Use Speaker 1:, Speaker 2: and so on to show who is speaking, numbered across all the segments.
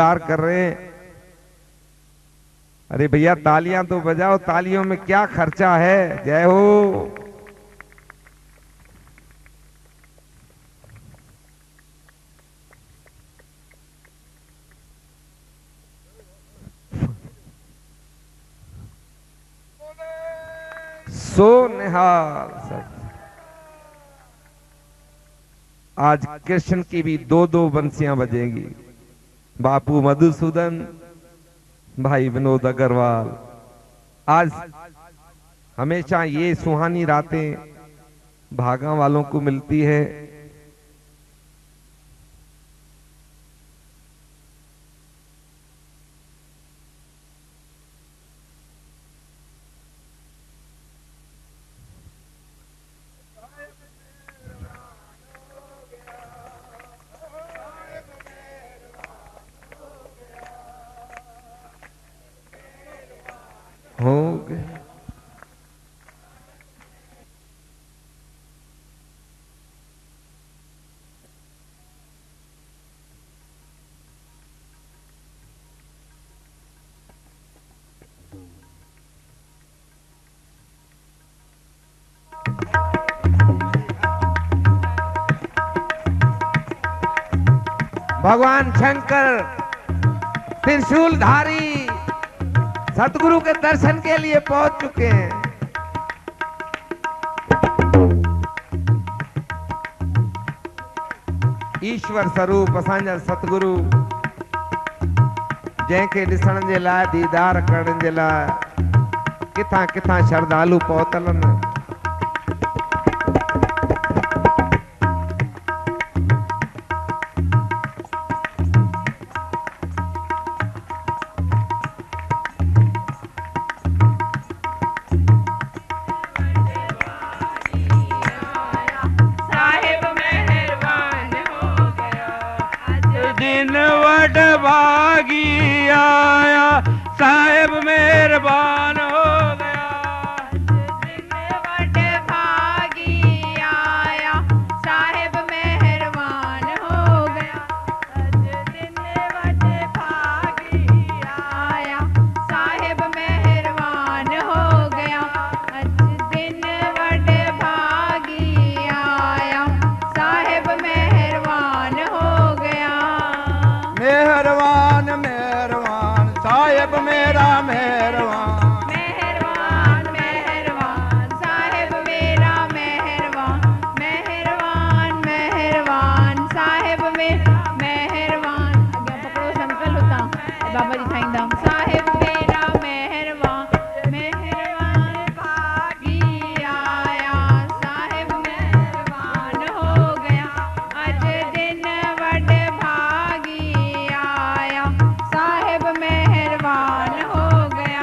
Speaker 1: इंतजार कर रहे हैं। अरे भैया तालियां तो बजाओ, तालियों में क्या खर्चा है। जय हो। सो निहाल सब। आज कृष्ण की भी दो दो बंसियां बजेंगी। बापू मधुसूदन, भाई विनोद अग्रवाल। आज हमेशा ये सुहानी रातें भागा वालों को मिलती है। हो गए भगवान शंकर त्रिशूलधारी सतगुरु के दर्शन के लिए पहुंच चुके हैं। ईश्वर स्वरूप असांजा सतगुरु जंहिंखे ॾिसण जे लाइ दीदार करण जे लाइ किथां किथां श्रद्धालु पहुतल आहिनि।
Speaker 2: भागी आया साहेब मेहरबान हो गया।
Speaker 3: दिन वड भागी आया साहेब मेहरबान हो गया। दिन वड भागी आया साहेब मेहरबान हो गया। दिन वड भागी आया साहेब मेहरबान हो गया।
Speaker 2: मेहरबान मेहरबान साहेब मेरा मेहरबान।
Speaker 3: मेहरबान मेहरबान साहेब मेरा मेहरबान। मेहरबान मेहरबान साहेब मेरा मेहरबान। अगे पकड़ो संकल होता बाबा जी खाईंदा। साहेब मेरा मेहरबान। मेहरबान भागी आया साहेब मेहरबान हो गया। अज दिन वड भागी आया साहेब मेहरबान हो गया।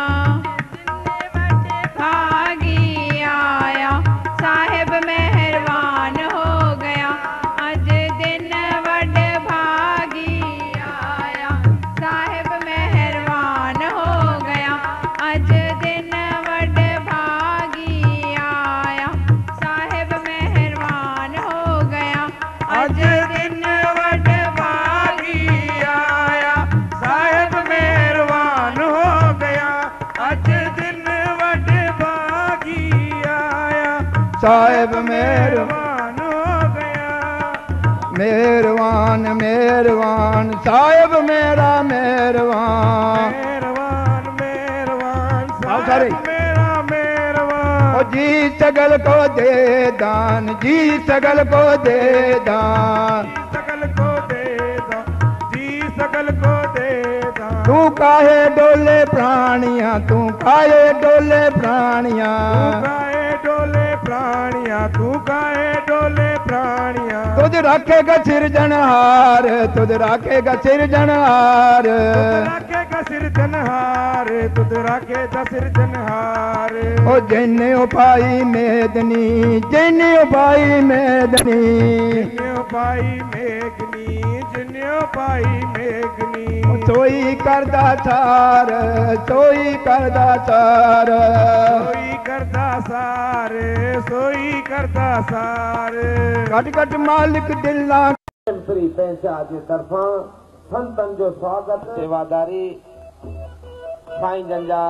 Speaker 3: भागी आया साहेब मेहरबान हो गया। अज दिन वड भागी आया साहेब मेहरबान हो गया। अज दिन वड भागी आया साहेब मेहरबान हो गया।
Speaker 2: अज दिन वड भागी आया साहेब मेहरबान हो गया। अज दिन वड भागी आया साहेब मेहरबान हो गया। मेहरबान मेहरबान साहेब मेरा मेहरबान। मेहरबान मेहरबान साहेब मेरा मेहरबान। ओ जी सगल को दे दान, जी सगल को दे दान। सकल को दे दान, जी सकल को दे दान। तू काहे डोले प्राणिया, तू काहे डोले प्राणिया। तू काहे डोले प्राणिया, तू काहे डोले प्राणिया। तुझ रखेगा सिरजनहार, तुझ रखेगा सिरजनहार। रखेगा सिरजनहार, तुझ रखेगा सिरजनहार। ओ जिन्ने उपाई मेदनी, जिन्ने उपाई मेदनी। जिन्ने उपाई मेघनी, जिन्ने उपाई मेघनी। सोई करदा सार, सोई करदा सार। सोई करदा सार, सोई करदा सार। कट कट मालिक दिल्ला
Speaker 4: फ्री पैसा की तरफा संतन जो स्वागत सेवादारी साईं जन जा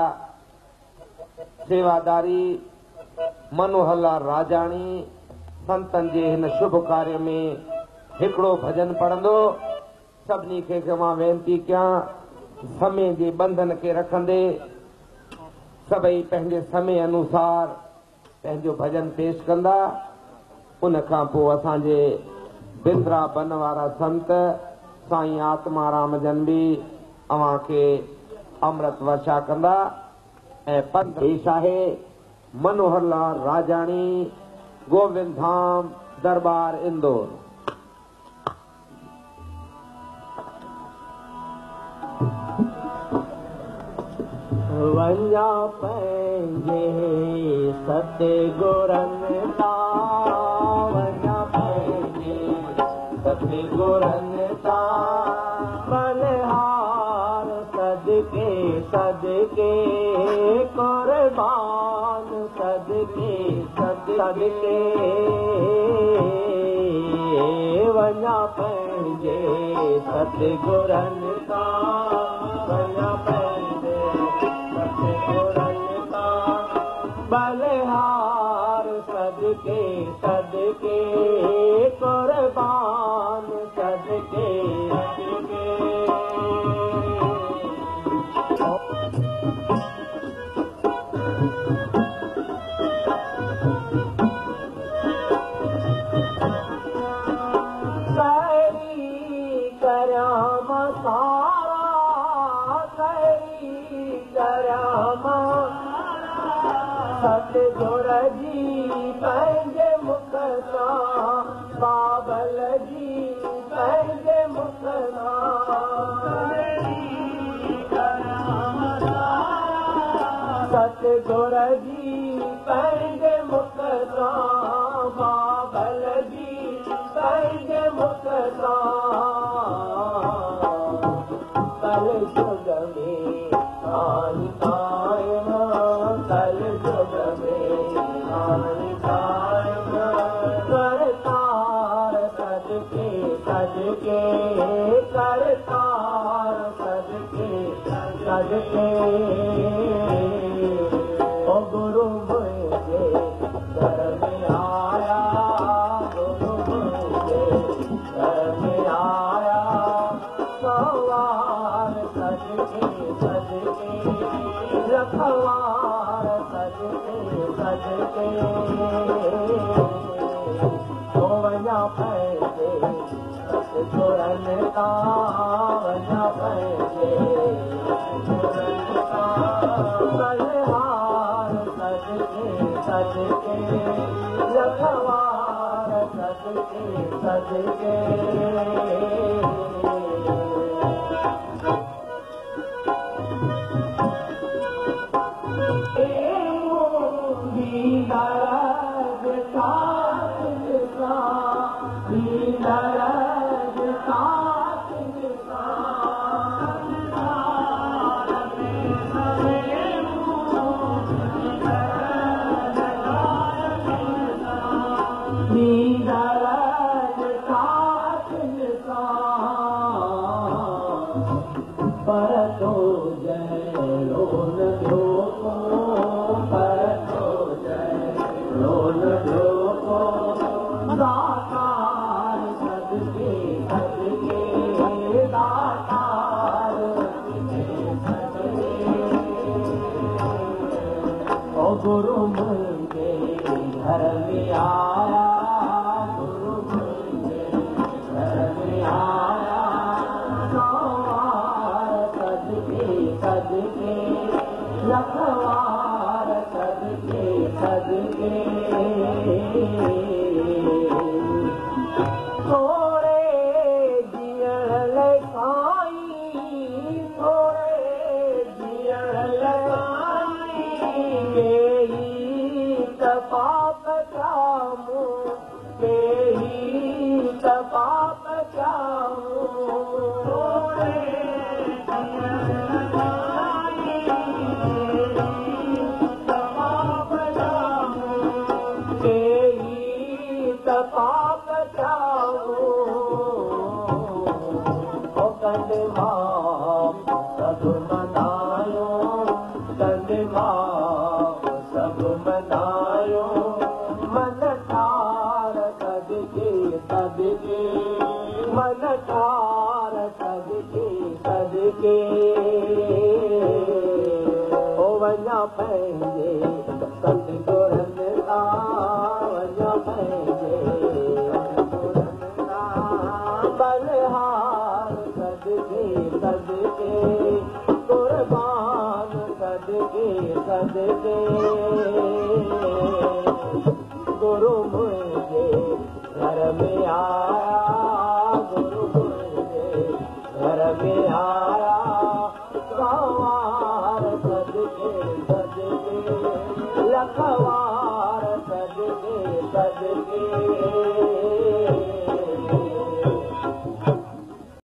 Speaker 4: सेवादारी मनोहरलाल राजाणी संतन जे हिन शुभ कार्य में हिकिड़ो भजन पढ़ंदो। सभिनी खे मां वेनती कयां समय जे बंधन खे रखंदे सभई पंहिंजे समय अनुसार पंहिंजो भजन पेश कंदा। उन खां पोइ असांजे बिंद्रा बन वारा संत साईं आत्माराम जन बि अव्हां खे अमृत वर्षा कंदा। ऐं पंथ पेश आहे मनोहरलाल राजाणी गोविंद धाम दरबार इंदौर।
Speaker 5: वञा पंहिंजे सतगुरनि तां, वञा पंहिंजे सतगुरनि तां, बलिहार सदके सदके कुर्बान सदके सदके वञा पंहिंजे सतगुरनि तां, वञा पंहिंजे बलिहार सदके सदके कुर्बान सदके सदके सतगुर जी पंहिंजे मुख सां, बाबल जी पंहिंजे मुख सतगुर जी पंहिंजे मुख सां, बाबल जी पंहिंजे मुख सां कल जुग में कान कायम, कल जुग में कान कायम, करतार सदके सदके करतार सदके सदके ओ गुरु मुझे घर में आया, गुरु मुझे घर में आया, सवार सदके सदके रखवार सदके सदके ओ वञा पंहिंजे सतगुरनि तां, वञा पंहिंजे सतगुरनि तां, बलिहार सदके सदके रखवार सदके सदके गुरु मुझे घर में आया, गुरु मुझे घर में आया, सवार सदके सदके रखवार सदके सदके थोड़े जियल साईं, थोड़े जियल पाप जामू पाप जामू मनायो सब मनायो मन ठार सदके सदके मन ठार सदके सदके ओ वञा पंहिंजे सतगुरनि ॾांहुं वञा पंहिंजे बलिहार सदके सदके कुर्बान सदके सदके गुरु मुंहिंजे घर में आया गुरु मुंहिंजे घर में आया सवार सदके सदके लखवार